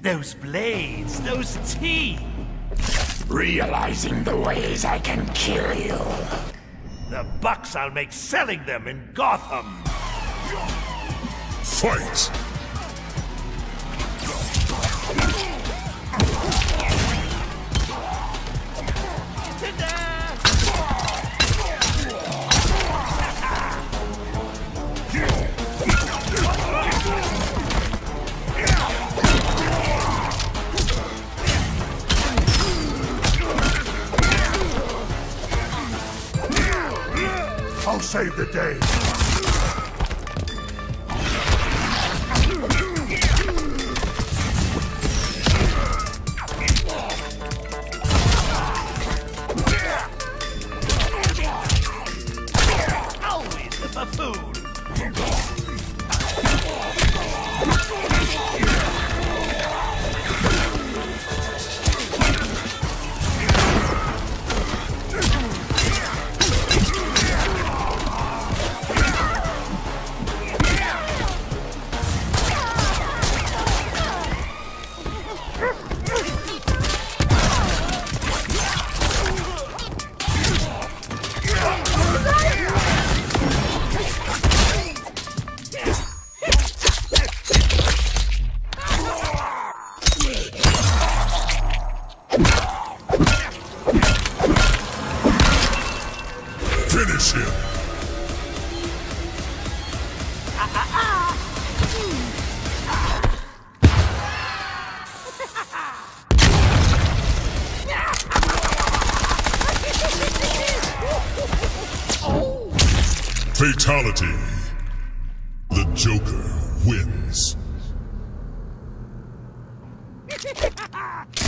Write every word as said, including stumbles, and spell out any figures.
Those blades, those teeth. Realizing the ways I can kill you. The bucks I'll make selling them in Gotham. Fight! I'll save the day. Always the buffoon. Finish him! Fatality. The Joker wins.